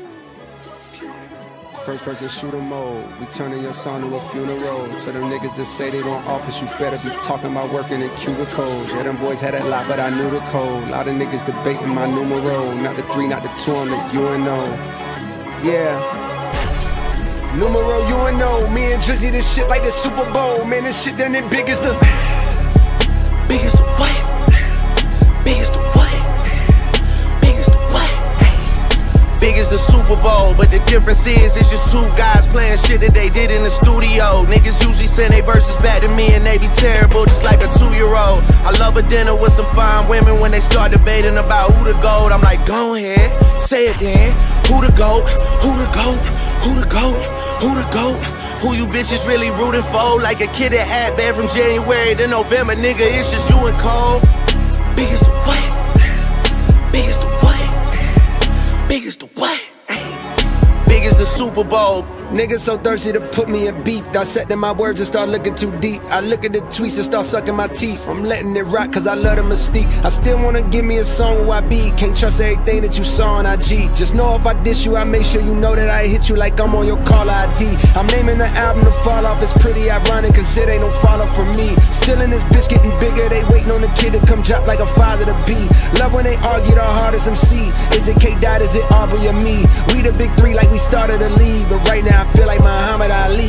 First person shooter mode, we turning your son to a funeral. To them niggas that say they don't office, you better be talking about working in cubicles. Yeah, them boys had that lot, but I knew the code. A lot of niggas debating my numero. Not the 3, not the 2, I'm the UNO. Yeah. Numero UNO, me and Drizzy, this shit like the Super Bowl. Man, this shit done it big as the... Big as the what? Big as the what? Big as the what? Big as the Super Bowl, but the difference is it's just two guys playing shit that they did in the studio. Niggas usually send they verses back to me and they be terrible, just like a 2-year-old. I love a dinner with some fine women when they start debating about who the GOAT. I'm like, go ahead, say it then. Who the GOAT? Who the GOAT? Who the GOAT? Who the GOAT? Who you bitches really rooting for? Like a kid that had bad from January to November, nigga, it's just you and Cole. Big as the what? Big as the what? Big as the what? Big as the Super Bowl. Niggas so thirsty to put me in beef, dissecting my words and start looking too deep. I look at the tweets and start sucking my teeth. I'm letting it rock cause I love the mystique. I still wanna give me a song where I be. Can't trust everything that you saw on IG. Just know if I diss you, I make sure you know that I hit you like I'm on your caller ID. I'm naming the album The Fall Off. It's pretty ironic cause it ain't no fall off for me. Still in this bitch getting bigger, they waiting on the kid to come drop like a father to be. Love when they argue the hardest MC. Is it K-Dot, is it Aubrey or me? We the big three like we started a league, but right now I feel like Muhammad Ali.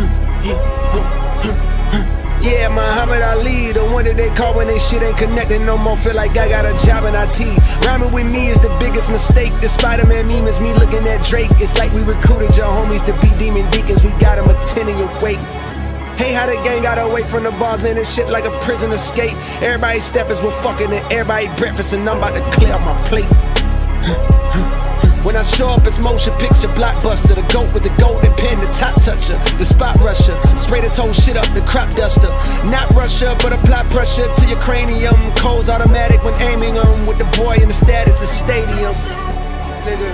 Yeah, Muhammad Ali, the one that they call when they shit ain't connecting no more. Feel like I got a job in IT. Rhyming with me is the biggest mistake. The Spider-Man meme is me looking at Drake. It's like we recruited your homies to be demon deacons. We got them attending your wake. Hey, how the gang got away from the bars, man, this shit like a prison escape. Everybody steppers were fucking and everybody breakfast, and I'm about to clear up my plate. When I show up, it's motion picture blockbuster. The GOAT with the golden pen, the top toucher, the spot rusher. Spray this whole shit up, the crop duster. Not Russia, but apply pressure to your cranium. Cold's automatic when aiming them. With the boy in the status of stadium. Nigga.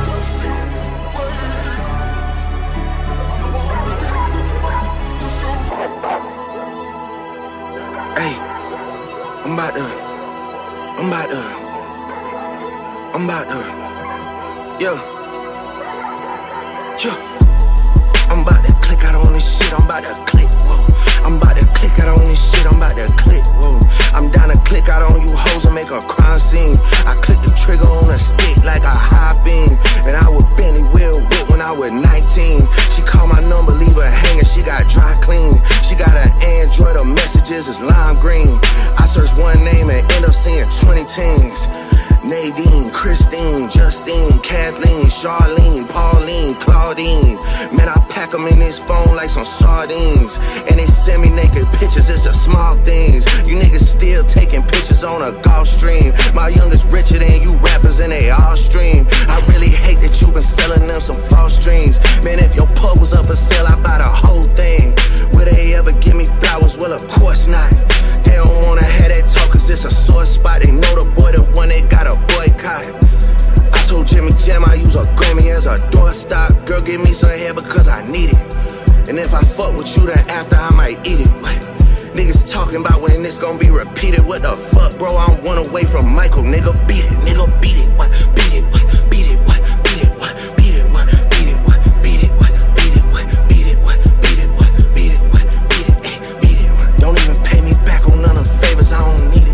Hey, I'm about to. Yo, I'm about to click out on this shit, I'm about to click, whoa. I'm about to click out on this shit, I'm about to click, whoa. I'm down to click out on you hoes and make a crime scene. I click the trigger on a stick like a high beam. And I would Bentley Will whip when I was 19. She called my number, leave her hanging, she got dry clean. She got an Android, her messages is lime green. I search one name and end up seeing 20 teens. Nadine, Christine, Justine, Kathleen, Charlene, Pauline, Claudine. Man, I pack them in this phone like some sardines. And they send me naked pictures, it's the small things. You niggas still taking pictures on a Gulfstream. My youngest richer than you rappers and they all stream. I really hate that you been selling them some false dreams. Man, if your pub was up for sale, I buy the whole thing. Will they ever give me flowers? Well, of course not. They don't wanna have that talk cause it's a sore spot. They know the boy, the one they got a boycott. I told Jimmy Jam I use a Grammy as a doorstop. Girl, give me some hair because I need it. And if I fuck with you, then after I might eat it. What? Niggas talking about when this gon' be repeated. What the fuck, bro? I'm one away from Michael. Nigga, beat it. Nigga, beat it. What? Beat it. What? Beat it. What? Beat it. What? Beat it. What? Beat it. What? Beat it. What? Beat it. What? Beat it. What? Beat it. What? Beat it. What? Beat it. Ay, beat it. What? Don't even pay me back on none of the favors. I don't need it.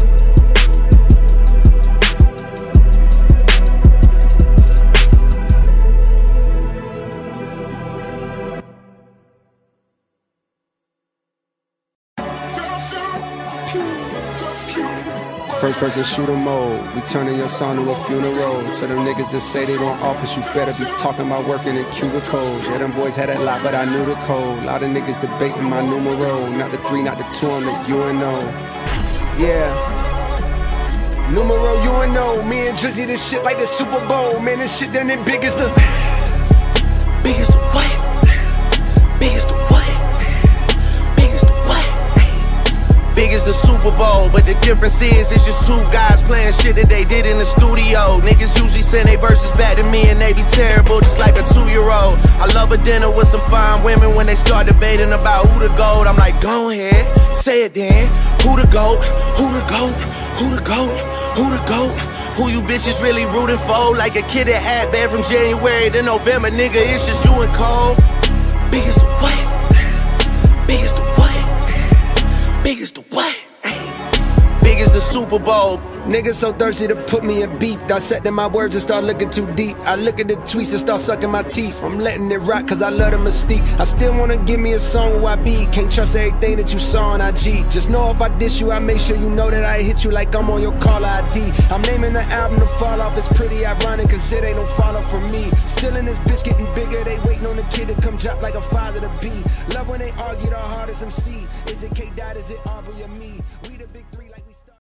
First person shooter mode, we turning your son to a funeral. To them niggas that say they don't office, you better be talking about working in cubicles. Yeah, them boys had that lot, but I knew the code. A lot of niggas debating my numero. Not the 3, not the 2, I'm the UNO. Yeah. Numero UNO, me and Drizzy, this shit like the Super Bowl. Man, this shit done it big as the... Big as the what? Big as the what? Big as the what? Big as the Super Bowl, but the difference is it's just two guys playing shit that they did in the studio. Niggas usually send they verses back to me and they be terrible, just like a 2-year-old. I love a dinner with some fine women when they start debating about who the GOAT. I'm like, go ahead, say it then. Who the GOAT? Who the GOAT? Who the GOAT? Who the GOAT? Who you bitches really rooting for? Like a kid that had bad from January to November, nigga, it's just you and Cole. Big as the what? Big as the what? Big as the what? Big as the Super Bowl. Niggas so thirsty to put me in beef. Dissecting my words and start looking too deep. I look at the tweets and start sucking my teeth. I'm letting it rock cause I love the mystique. I still wanna give me a song where I be. Can't trust everything that you saw on IG. Just know if I diss you, I make sure you know that I hit you like I'm on your caller ID. I'm naming the album To Fall Off. It's pretty ironic cause it ain't no follow for me. Still in this bitch getting bigger. They waiting on the kid to come drop like a father to be. Love when they argue the hardest MC. Is it K-Dot, is it Aubrey or me?